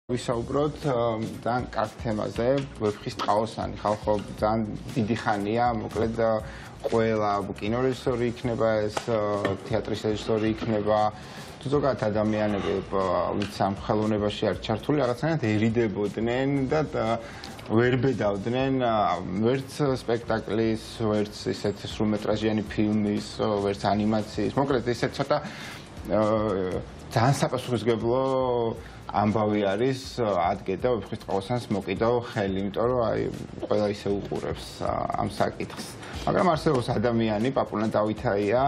ვისაუბროთ ძალიან კარგ თემაზე, ვეფხის ტყაოსანი. ხალხო ძალიან დიდი ხანია, მოკლედ ყველა კინორეჟისორი იქნება ეს, თეატრის რეჟისორი იქნება, თუ ზოგადად ადამიანები, ვინც ამ ხელოვნებაში არის ჩართული, რაღაცნაირად ერიდებოდნენ და ვერ ბედავდნენ ვერც სპექტაკლის, ვერც ისეთ სრულმეტრაჟიანი ფილმის, ვერც ანიმაციის. მოკლედ ისეთ ცოტა ძალიან საპასუხისმგებლო ამბავი არის ადგედა ვეფხის ტყაოსანს მოკიდო ხელი, იმიტომ რომ აი ყველა ისე უყურებს ამ საკითხს. მაგრამ არსებობს ადამიანი, პაპუნა დავითაია,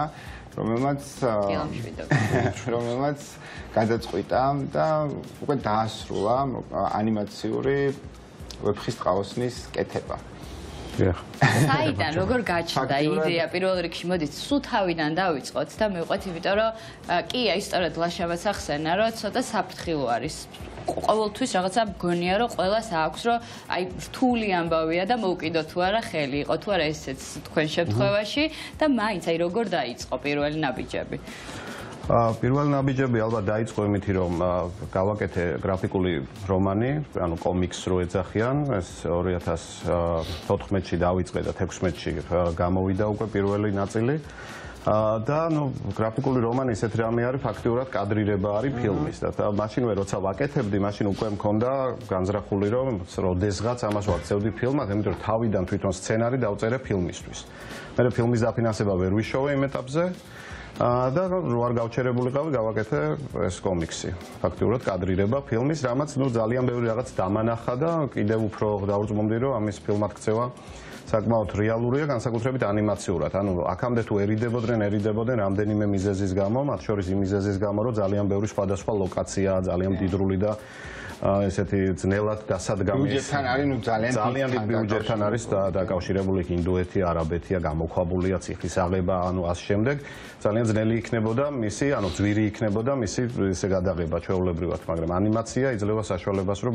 რომელმაც გადაწყვიტა და უკვე დაასრულა ანიმაციური ვეფხის ტყაოსნის კეთება. საიდან როგორ გაჩნდა იდეა პირველ რიგში მოდით სულ თავიდან დავიწყოთ და მივყვეთ, იმიტომ რომ კი ისტორიად ლაშავას ახსენა, რომ ცოტა საფრთხილო არის. ყოველთვის რაღაცა მგონია, რომ ყველას აქვს, რომ აი რთული ამბავია და მოუკიდო თუ არა ხელი, იყო თუ არა ესეც თქვენ შემთხვევაში და მაინც აი როგორ დაიწყო პირველი ნაბიჯები. პირველი ნაბიჯები ალბათ დაიწყო იმით, რომ გავაკეთე გრაფიკული რომანი, ანუ კომიქსს რო ეძახიან, ეს 2014-ში დავიწყე და 16-ში გამოვიდა უკვე პირველი ნაწილი. და გრაფიკული რომანი ისეთ რამე არის, ფაქტიურად კადრირება არის ფილმის და მაშინვე როცა ვაკეთებდი, მაშინ უკვე მქონდა განზრახული, რომ როდესღაც ამას ვაქცევდი ფილმად, იმიტომ რომ თავიდან თვითონ სცენარი დავწერე ფილმისთვის. მე ფილმის დაფინანსება ვერ ვიშოვე იმ ეტაპზე. და არ გავჩერებულიყავი, გავაკეთე ეს კომიქსი. ფაქტიურად კადრირება ფილმის, რამაც ძალიან ბევრი რაღაც დამანახა და კიდევ უფრო დაურწმუნდი, რომ ამის ფილმად ქცევა საკმაოდ რეალურია, განსაკუთრებით ანიმაციურად. ანუ აქამდე თუ ერიდებოდნენ რამდენიმე მიზეზის გამო, მათ შორის იმ მიზეზის გამო, რომ ძალიან ბევრი სხვადასხვა ლოკაციაა, ძალიან მდიდრული და ესეთი ძნელად დასადგამი. ბიუჯეტთან არის, ძალიან დიდ ბიუჯეტთან არის დაკავშირებული ინდოეთი, არაბეთია, გამოქვაბულია, ციხისაღება, ამ შემდეგ. ძალიან ძნელი იქნებოდა მისი, ძვირი იქნებოდა მისი ესე გადაღება ჩვეულებრივად, მაგრამ ანიმაცია იძლევა საშუალებას, რომ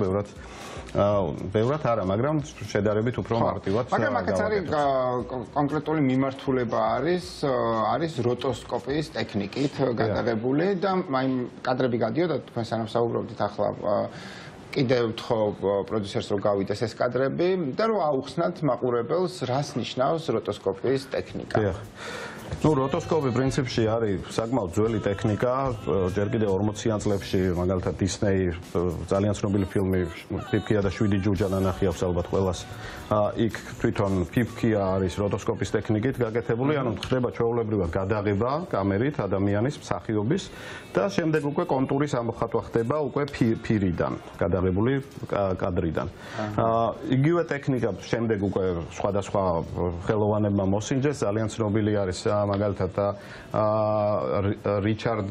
ბევრად არა, მაგრამ შედარებით უფრო მარტივად. მაგრამ აქაც არის კონკრეტული მიმართულება არის როტოსკოპის ტექნიკით გადაღებული და აი კადრები გადიოდა თქვენ სანამ საუბრობდით ახლა კიდევ ვთხოვ პროდიუსერს რომ გავიდეს ეს კადრები და რომ აუხსნათ მაყურებელს რას ნიშნავს როტოსკოპის ტექნიკა. როტოსკოპი პრინციპში არის საკმაოდ ძველი ტექნიკა, ჯერ კიდევ 40-იან წლებში, მაგალითად დისნეი ძალიან ცნობილი ფილმი პიპკია და 7 ჯუჯა ნანახი აქვს ალბათ ყველას. იქ თვითონ პიპკია არის როტოსკოპის ტექნიკით გაკეთებული, ხდება ჩვეულებრივად გადაღება კამერით ადამიანის მსახიობის და შემდეგ უკვე კონტურის ამოხატვა ხდება უკვე ფირიდან, გადაღებული კადრიდან. იგივე ტექნიკა შემდეგ უკვე სხვადასხვა ხელოვანებმა მოსინჯეს, ძალიან ცნობილი არის მაგალითად რიჩარდ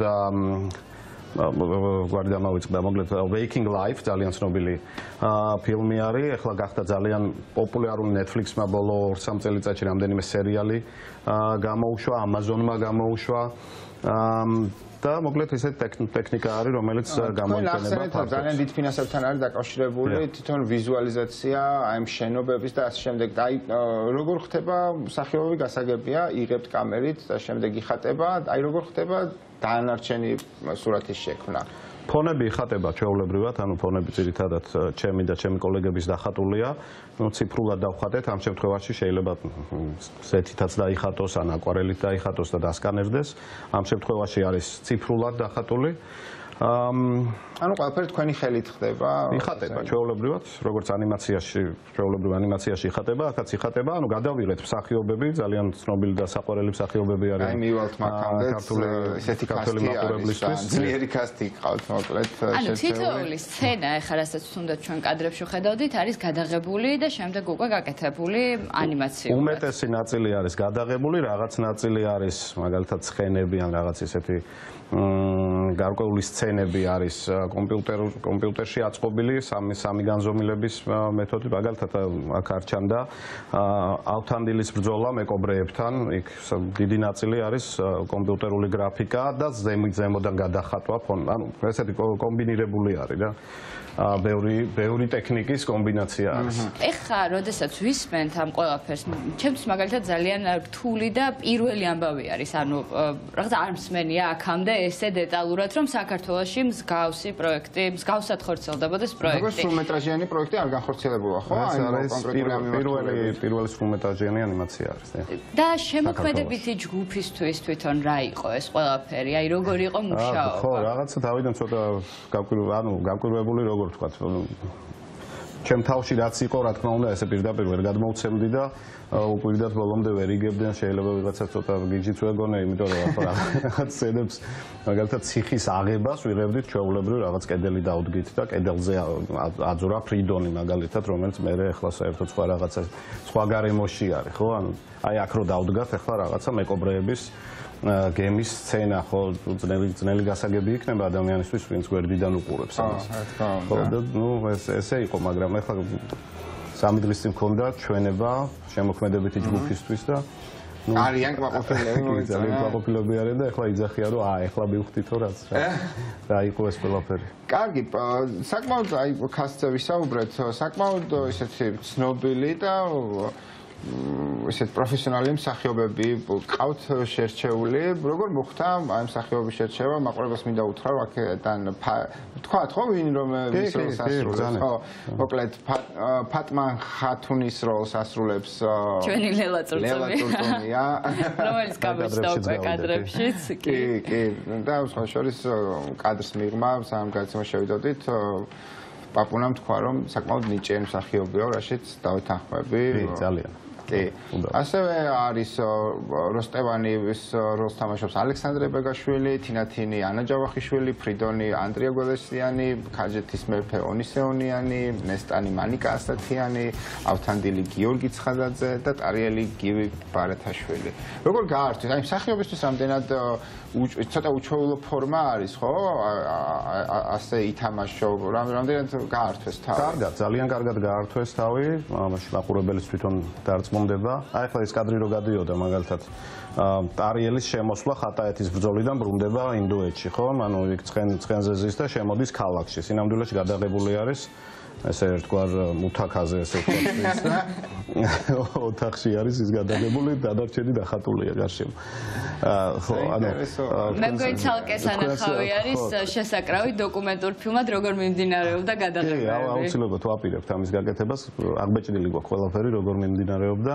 გვარი დამავიწყდა, მოკლედ Waking Life ძალიან ცნობილი ფილმი არის, ახლა გახდა ძალიან პოპულარული Netflix-მა ბოლო 2-3 წელიწადში რამდენიმე სერიალი გამოუშვა, Amazon-მა გამოუშვა და მოკლედ ესეთ ტექნიკა არის, რომელიც გამოიყენება ძალიან დიდ ფინანსებთან არის დაკავშირებული თვითონ ვიზუალიზაცია აი შენობების და ასე შემდეგ. და აი როგორ ხდება მსახიობი გასაგებია, იღებთ კამერით და შემდეგ იხატება, აი როგორ ხდება დანარჩენი სურათის შექმნა. ფონები იხატება ჩვეულებრივად, ფონები ძირითადად ჩემი და ჩემი კოლეგების დახატულია. ციფრულად დავხატეთ, ამ შემთხვევაში შეიძლება ზეთითაც დაიხატოს, ან აკვარელით დაიხატოს და დასკანერდეს. ამ შემთხვევაში არის ციფრულად დახატული. ყველაფერი თქვენი ხელით ხდება? იხატება ჩვეულებრივად, როგორც ანიმაციაში იხატება, აქაც იხატება, გადავიღეთ მსახიობები, ძალიან ცნობილი და საყვარელი მსახიობები არიან. აი მივალთ მაგამდე ესეთი ქართველი მაყურებლისთვის. ძლიერი კასტი ყავთ მოკლედ შეცდომილი. თითოეული სცენა, ეხლა რასაც თუნდაც ჩვენ კადრებში ხედავდით, არის გადაღებული და შემდეგ უკვე გაკეთებული ანიმაციურად. უმეტესი ნაწილი არის გადაღებული, რაღაც ნაწილი არის მაგალითად ცხენები ან რაღაც ესეთი გარკვეული სცენები არის კომპიუტერში აწყობილი, სამი განზომილების მეთოდი, მაგალითად აქ არ ჩანდა ავთანდილის ბრძოლა მეკობრეებთან, იქ დიდი ნაწილი არის კომპიუტერული გრაფიკა და ზემოდან გადახატვა, ესეთი კომბინირებული არის და ბევრი ტექნიკის კომბინაცია არის. ეხლა, როდესაც ვისმენთ ამ ყველაფერს, ჩემთვის მაგალითად ძალიან რთული და პირველი ამბავი არის, რაღაც არ მსმენია აქამდე ესე დეტალურად, რომ საქართველოში მსგავსი პროექტი, მსგავსად ხორციელდებოდეს პროექტი. როგორც სრულმეტრაჟიანი პროექტი არ განხორციელებულა, ხო? პირველი სრულმეტრაჟიანი ანიმაცია არის. და შემოქმედებითი ჯგუფისთვის თვითონ რა იყო ეს ყველაფერი? აი როგორ იყო მუშაობა? ხო, რაღაცა თავიდან ცოტა გაკვირვებული როგორ ვთქვა. ჩემ თავში რაც იყო, რა თქმა უნდა, ესე პირდაპირ ვერ გადმოვცემდი და უკვირდათ ბოლომდე ვერ იგებდნენ, შეიძლება ვიღაცა ცოტა გიჯიც ვეგონე, იმიტომ რომ რაღაც სცენებს მაგალითად ციხის აღებას ვიღებდით ჩვეულებრივ რაღაც კედელი დავდგით და კედელზე აძურა ფრიდონი მაგალითად, რომელიც მე ახლა საერთოდ სხვა რაღაცა სხვა გარემოში არის, ხო? ანუ აი აქ რო დავდგათ, ახლა რაღაცა მეკობრეების გემის სცენა, ხო, ძნელი გასაგები იქნება ადამიანისთვის, ვინც გვერდიდან უყურებს ამას. ხო, და ნუ ესე იყო, მაგრამ ახლა სამი დღის წინ მქონდა ჩვენება შემოქმედებითი ჯგუფისთვის და არიან კმაყოფილები, ძალიან კმაყოფილები არიან და ახლა იძახიან, რომ ახლა მივხვდითო რაც რა იყო ეს ყველაფერი. კარგი, საკმაოდ აი ქასზე ვისაუბრეთ, საკმაოდ ესეთი ცნობილი და ესეთ პროფესიონალი მსახიობები ყავთ შერჩეული. როგორ მოხდა აი მსახიობების შერჩევა? მაყურებელს მინდა უთხრა, რომ აქედან თქვათ ხო ვინ რომ ვის როლს ასრულებს? ხო, მოკლედ ფატმან ხათუნის როლს ასრულებს ჩვენი ლელა წურწუმია, რომელიც გამოსდა უკვე კადრებშიც. კი, და სხვა შორის კადრს მიღმა, სამ გადაცემა შევიდოდით. პაპუნამ თქვა, რომ საკმაოდ ნიჭიერი მსახიობია, რაშიც დავეთანხმები. კი, ძალიან. კი. ასევე არის როსტევანის როლს თამაშობს ალექსანდრე ბეგაშვილი, თინათინი ანა ჯავახიშვილი, ფრიდონი ანდრია გველესიანი, ქაჯეთის მეფე ონისეონიანი, ნესტანი მანიკა ასათიანი, ავთანდილი გიორგი ცხადაძე და ტარიელი გივი ბარეთაშვილი. როგორ გაართვეს? აი მსახიობისთვის რამდენად ცოტა უჩვეულო ფორმა არის, ხო? ასე ითამაშო, რამდენად გაართვეს თავი? კარგად, ძალიან კარგად გაართვეს თავი, ამაში მაყურებელიც თვითონ დარწმუნდება. აი ახლა ეს კადრი რო გადიოდა მაგალითად ტარიელის შემოსვლა ხატაეთის ბრძოლიდან ბრუნდება ინდოეთში, ხო? ანუ იქ ცხენზე ზის და შემოდის ქალაქში. სინამდვილეში გადაღებული არის ესე ერთგვარ მუთაქაზე ესე ვთქვათ და ოთახში არის ის გადაღებული, დანარჩენი დახატულია გარშემო. ხო, ანუ მე მგონი ცალკე სანახავი არის შესაკრავი დოკუმენტურ ფილმად როგორ მიმდინარეობდა გადაღებები. კი, აუცილებლად ვაპირებთ ამის გაკეთებას, აღბეჭდილი გვაქვს ყველაფერი როგორ მიმდინარეობდა.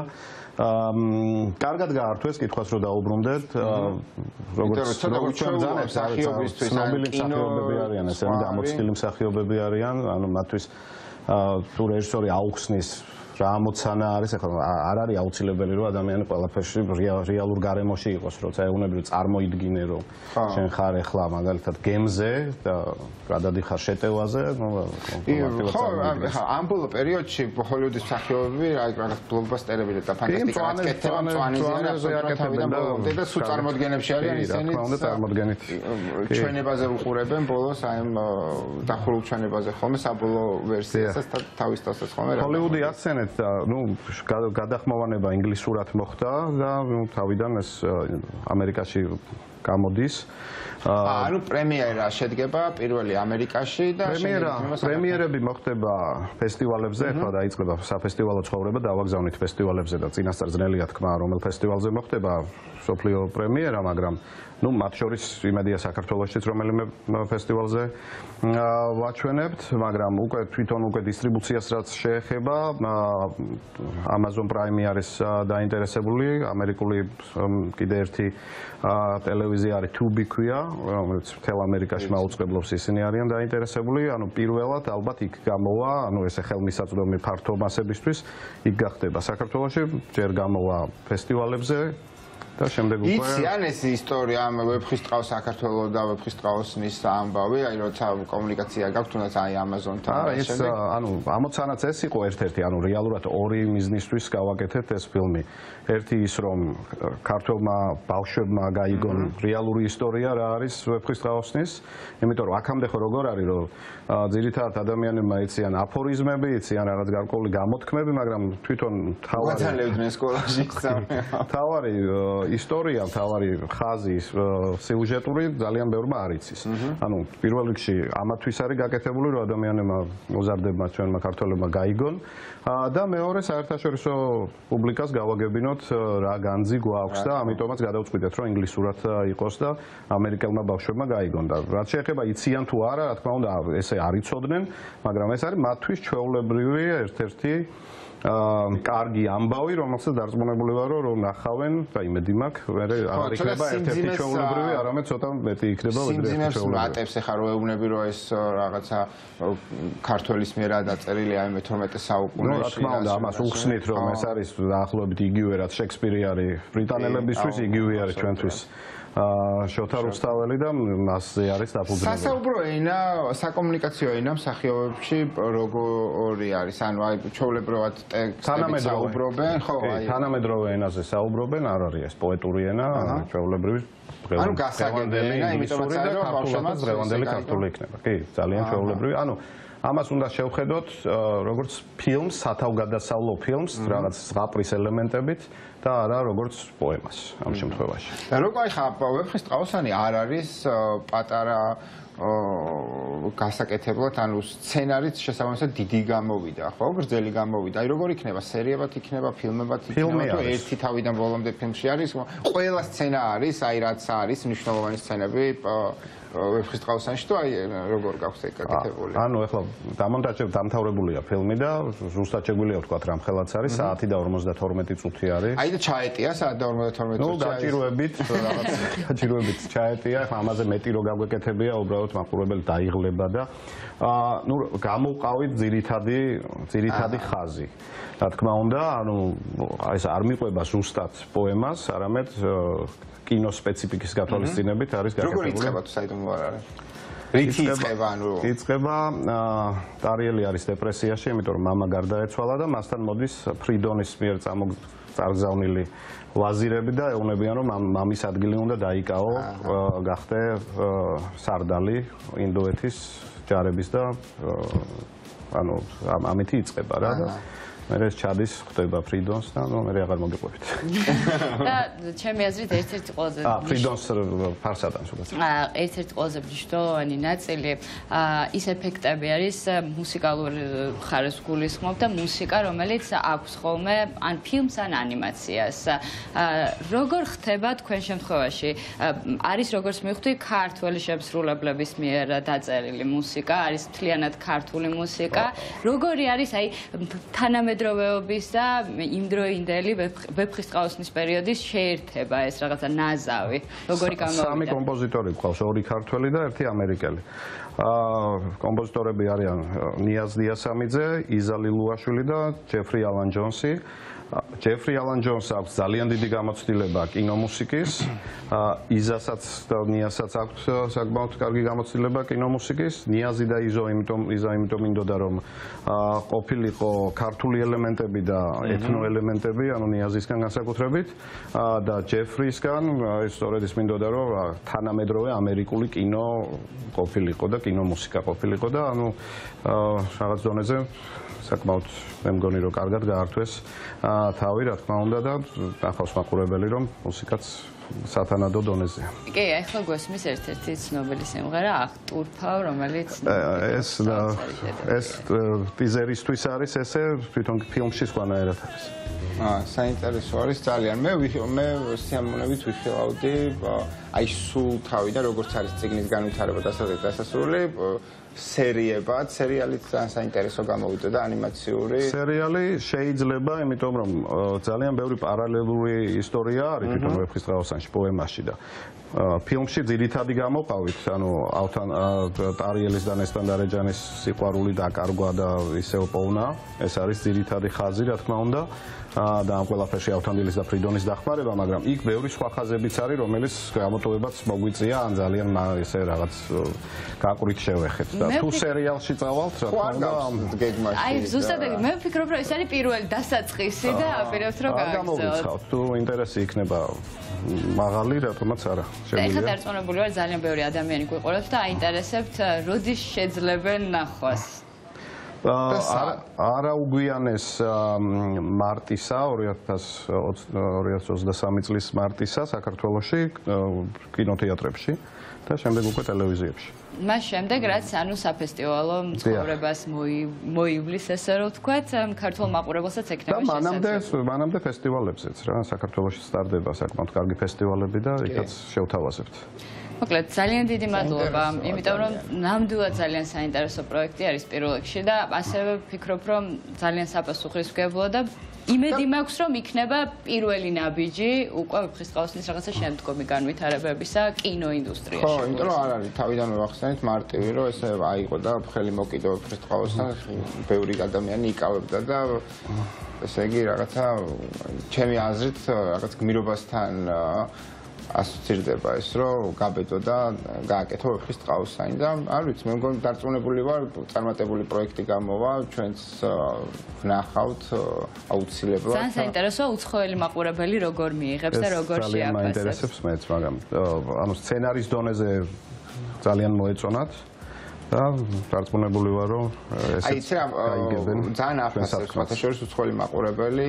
კარგად გაართვეს, კითხვას რო დაუბრუნდეთ, როგორც უჩვეულობს მსახიობისთვის, ცნობილი მსახიობები არიან, ესენი დამოწილი მსახიობები არიან, ანუ მათთვის თუ რეჟისორი აუხსნის რა ამოცანა არის, ახლა არ არის აუცილებელი რომ ადამიანი ყველაფერში რეალურ გარემოში იყოს, როცა ეუბნები წარმოიდგინე რომ შენ ხარ ახლა მაგალითად გემზე და გადადიხარ შეტევაზე, ნუ ხო, ამ ბოლო პერიოდში ჰოლივუდის მსახიობები რაღაც ბლოკბასტერები და ფანტასტიკა აკეთებენ, მწვანეზე აკეთებენ და სულ წარმოდგენებში არიან ისინი წარმოდგენით ჩვენებაზე უყურებენ ბოლოს აი დახურულ ჩვენებაზე ხოლმე საბოლოო ვერსიასაც თავის თავს ხოლმე ჰოლივუდი აქცენტ და ნუ გადახმოვანება ინგლისურად მოხდა და ნუ თავიდან ეს ამერიკაში გამოდის. ანუ პრემიერა შედგება პირველი ამერიკაში და პრემიერები მოხდება ფესტივალებზე, ახლა დაიწყება საფესტივალო ცხოვრება, დავაგზავნით ფესტივალებზე და წინასწარ ძნელია თქმა, რომელ ფესტივალზე მოხდება სოფლიო პრემიერა, მაგრამ ნუ მათ შორის იმედია საქართველოშიც რომელიმე ფესტივალზე ვაჩვენებთ, მაგრამ უკვე თვითონ უკვე დისტრიბუციას რაც შეეხება, Amazon Prime არის დაინტერესებული, ამერიკული კიდე ერთი ტელევიზია არის Tubi ქვია, რომელიც მთელ ამერიკაში მაუწყებლობს ისინი არიან დაინტერესებული, ანუ პირველად ალბათ იქ გამოვა, ანუ ესე ხელმისაწვდომი ფართო მასებისთვის იქ გახდება საქართველოში, ჯერ გამოვა ფესტივალებზე და შემდეგ უკვე იციან ეს ისტორია ამ ვეფხისტყაოს საქართველოს და ვეფხისტყაოსნის ამბავი, აი როცა კომუნიკაცია გაქვთ თუნდაც აი Amazon-თან და შემდეგ ანუ ამოცანაც ეს იყო ერთ-ერთი, ანუ რეალურად ორი მიზნისთვის გავაკეთეთ ეს ფილმი. ერთი ის რომ ქართულმა ბავშვებმა გაიგონ რეალური ისტორია რა არის ვეფხისტყაოსნის, იმიტომ რომ აქამდე ხო როგორ არის რომ ძირითადად ადამიანებმა იციან აფორიზმები, იციან რაღაც გარკვეული გამოთქმები, მაგრამ თვითონ თავარი უაცალებდნენ სკოლაში თავარი ისტორია თავარი ხაზი სიუჟეტური ძალიან ბევრმა არ იცის. ანუ პირველ რიგში ამათვის არის გაკეთებული რომ ადამიანებმა მოზარდებმა ჩვენმა ქართველებმა გაიგონ და მეორე საერთაშორისო პუბლიკას გავაგებინოთ რა განძი გვაქვს და ამიტომაც გადავწყვიტეთ რომ ინგლისურად იყოს და ამერიკელმა ბავშვებმა გაიგონ და რაც შეეხება იციან თუ არა რა თქმა უნდა ესე არ იცოდნენ მაგრამ ეს არის მათთვის ჩვეულებრივი ერთ-ერთი კარგი ამბავი, რომელსაც დარწმუნებული ვარო, რომ ნახავენ და იმედი მაქვს, მე არ იქნება ერთ-ერთი ჩვეულებრივი, არამედ ცოტა მეტი იქნება ვიდრე სიმძიმეს მატებს ახლა რო ეუბნები რომ ეს რაღაცა ქართველის მიერ დაწერილი აი მე-12 საუკუნეში. რა თქმა უნდა, ამას უხსნით რომ ეს არის დაახლოებით იგივე რაც შექსპირი არის ბრიტანელებისთვის, იგივე არის ჩვენთვის. შოთა რუსთაველი და მასზე არის დაფუძნებული. სასაუბრო ენა, საკომუნიკაციო ენა მსახიობებში როგორი არის? ანუ აი ჩვეულებრივად ტექსტები საუბრობენ, ხო, აი თანამედროვე ενაზე საუბრობენ, არ არის ეს პოეტური ენა, ჩვეულებრივი ანუ გასაგები ენა, იმიტომაც არის რომ ბავშვებმა დღევანდელი ქართული იქნება. კი, ძალიან ჩვეულებრივი. ანუ ამას უნდა შევხედოთ როგორც ფილმს, სათავგადასავლო ფილმს, რაღაც ზღაპრის ელემენტებით და არა როგორც პოემას ამ შემთხვევაში. და როგორ ხა ვეფხისტყაოსანი არ არის პატარა გასაკეთებლად, ანუ სცენარიც შესაბამისად დიდი გამოვიდა, ხო? გრძელი გამოვიდა. აი როგორ იქნება? სერიებად იქნება, ფილმებად იქნება, თუ ერთი თავიდან ბოლომდე ფილმში არის? ყველა სცენა არის, აი რაც არის, მნიშვნელოვანი სცენები ვეფხისტყაოსანში თუ აი როგორ გაქვს ეგ გაკეთებული? ანუ ეხლა დამთავრებულია ფილმი და ზუსტად შეგვიძლია ვთქვათ რა მხელაც არის, საათი და 52 წუთი არის. აი და ჩაეტია საათი და 52 წუთი. ნუ გაჭიროებით რაღაც გაჭიროებით ჩაეტია, ახლა ამაზე მეტი რო გაგვეკეთებია, უბრალოდ მაყურებელი დაიღლება და ნუ გამოვყავით ძირითადი ხაზი. რა თქმა უნდა, ანუ ეს არ მიყვება ზუსტად პოემას, არამედ კინო სპეციფიკის გათვალისწინებით არის გაკეთებული. როგორ იწყება თუ საიდუმლო არ არის? რითი იწყება, ანუ იწყება ტარიელი არის დეპრესიაში, იმიტომ რომ მამა გარდაეცვალა და მასთან მოდის ფრიდონის მიერ წარგზავნილი ვაზირები და ეუბნებიან რომ მამის ადგილი უნდა დაიკავო, გახდე სარდალი ინდოეთის ჯარების და ანუ ამითი იწყება რა და მე ეს ჩადის ხდება ფრიდონს და ნუ მე აღარ მოგიყვებით. და ჩემი აზრით ერთ-ერთი ყველაზე ფრიდონს ფარსადანს უბრალოდ. ერთ-ერთი ყველაზე მნიშვნელოვანი ნაწილი ის ეფექტები არის მუსიკალურ ხარეს გულისხმობ და მუსიკა რომელიც აქვს ხოლმე ან ფილმს ან ანიმაციას. როგორ ხდება თქვენ შემთხვევაში? არის როგორც მივხვდი ქართველი შემსრულებლების მიერ დაწერილი მუსიკა, არის მთლიანად ქართული მუსიკა. როგორი არის აი თანამედროვეობის და იმდროინდელი ვეფხისტყაოსნის პერიოდის შეერთება ეს რაღაცა ნაზავი? როგორი გამოვიდა? სამი კომპოზიტორი გვყავს, ორი ქართველი და ერთი ამერიკელი. კომპოზიტორები არიან ნიაზ დიასამიძე, იზა ლილუაშვილი და ჯეფრი ალან ჯონსი. ჯეფრი ალან ჯონს აქვს ძალიან დიდი გამოცდილება კინომუსიკის, იზასაც და ნიაზსაც აქვს საკმაოდ კარგი გამოცდილება კინომუსიკის. ნიაზი და იზა იმიტომ მინდოდა რომ ყოფილიყო ქართული ელემენტები და ეთნო ელემენტები, ანუ ნიაზისგან განსაკუთრებით და ჯეფრისგან სწორედ ის მინდოდა რომ თანამედროვე ამერიკული კინო ყოფილიყო და კინომუსიკა ყოფილიყო და ანუ რაღაც დონეზე საკმაოდ მე მგონი რომ კარგად გაართვეს თავი რა თქმა უნდა და ახავს მაყურებელი რომ მუსიკაც სათანადო დონეზეა. კი, ახლა გვესმის ერთ-ერთი ცნობილი სიმღერა აღტურფავ, რომელიც ეს ტიზერისთვის არის ესე, თვითონ ფილმში სხვანაირად არის. საინტერესო არის ძალიან. მე სიამოვნებით ვიხილავდი აი სულ თავიდან როგორც არის წიგნის განვითარება და დასასრული სერიებად, სერიალიც ძალიან საინტერესო გამოვიდა და ანიმაციური. სერიალი შეიძლება, იმიტომ რომ ძალიან ბევრი პარალელური ისტორია არის თვითონ ვეფხისტყაოსანში პოემაში და ფილმში ძირითადი გამოყავით, ანუ ტარიელის და ნესტან დარეჯანის სიყვარული დაკარგვა და ისევ პოვნა, ეს არის ძირითადი ხაზი, რა თქმა უნდა. და ამ ყველაფერში ავთანდილის და ფრიდონის დახმარება, მაგრამ იქ ბევრი სხვა ხაზებიც არის, რომელიც გამოტოვებაც მოგვიწია, ან ძალიან ესე რაღაც გაყვრით შევეხეთ და თუ სერიალში წავალთ, რა თქმა უნდა, გეგმაში. აი, ზუსტად მე ვფიქრობ, რომ ეს არის პირველი დასაწყისი და აპირებთ რომ გამოვიცხავთ. თუ ინტერესი იქნება მაღალი, რატომაც არა, შეგვიძლია. ეხლა დარწმუნებული ვარ, ძალიან ბევრი ადამიანი გვიყურებს და აინტერესებთ, როდის შეძლებენ ნახვას. არა უგვიანეს მარტისა 2023 წლის მარტისა საქართველოში კინოთეატრებში და შემდეგ უკვე ტელევიზიებში. მას შემდეგ რაც ანუ საფესტივალო ცხოვრებას მოივლის ესე რომ ვთქვათ ქართულ მაყურებელსაც ექნება შესაძლებელი. მანამდე ფესტივალებზეც რა საქართველოში სტარდება საკმაოდ კარგი ფესტივალები და იქაც შევთავაზებთ. მოკლედ ძალიან დიდი მადლობა, იმიტომ რომ ნამდვილად ძალიან საინტერესო პროექტი არის პირველ რიგში და ასევე ვფიქრობ რომ ძალიან საპასუხისმგებლო და იმედი მაქვს რომ იქნება პირველი ნაბიჯი უკვე ვეფხისტყაოსნის რაღაცა შემდგომი განვითარებებისა კინოინდუსტრიაში. ხო, იმიტომ რომ არ არის თავიდანვე ვახსენეთ მარტივი რომ ესე აიყო და ხელი მოკიდო ვეფხისტყაოსთან ბევრი ადამიანი იკავებდა და ესე იგი რაღაცა ჩემი აზრით რაღაც გმირობასთან ასოცირდება ეს რომ გაბედო და გააკეთო ვეფხისტყაოსანი და არ ვიცი მე მგონი დარწმუნებული ვარ წარმატებული პროექტი გამოვა ჩვენც ვნახავთ აუცილებლად ძალიან საინტერესოა უცხოელი მაყურებელი როგორ მიიღებს და როგორ შეაფასებს ძალიან მაინტერესებს მეც მაგრამ ანუ სცენარის დონეზე ძალიან მოეწონათ და დარწმუნებული ვარ რომ ესეც გაიგებენ ძალიან აფასებს მათ შორის უცხოელი მაყურებელი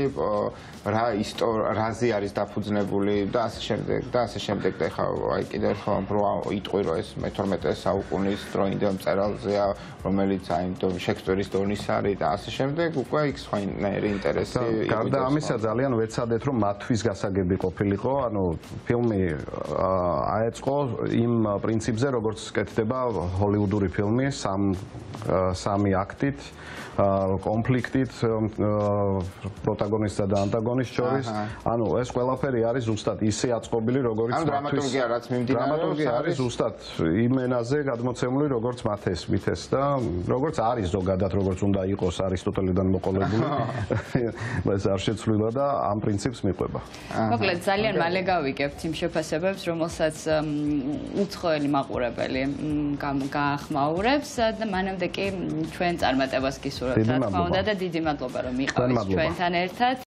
რაზე არის დაფუძნებული და ასე შემდეგ და ეხლა აი კიდევ ერთხელ რო იტყვირო ეს მე-12 საუკუნის დროინდელ მწერალზეა რომელიც აი შექსპირის დონის არის და ასე შემდეგ უკვე იქ სხვანაირი ინტერესი გარდა ამისა ძალიან ვეცადეთ რომ მათთვის გასაგები ყოფილიყო ანუ ფილმი აეწყო იმ პრინციპზე როგორც კეთდება ჰოლივუდური ფილმი სამი აქტით კონფლიქტით პროტაგონისტსა და ანტაგონისტს შორის ანუ ეს ყველაფერი არის ზუსტად ისე აწყობილი როგორც ანუ დრამატურგია რაც მიმდინარეობს დრამატურგია არის ზუსტად იმ ენაზე გადმოცემული როგორც მათ ესმითეს და როგორც არის ზოგადად როგორც უნდა იყოს არისტოტელიდან მოყოლებული ეს არ შეცვლილა და ამ პრინციპს მიყვება მოკლედ ძალიან მალე გავიგებთ იმ შეფასებებს რომელსაც უცხოელი მაყურებელი გაახმაურებს და მანამდე კი ჩვენ წარმატებას გისურვებთ რა თქმა უნდა და დიდი მადლობა რომ იყავით ჩვენთან ერთად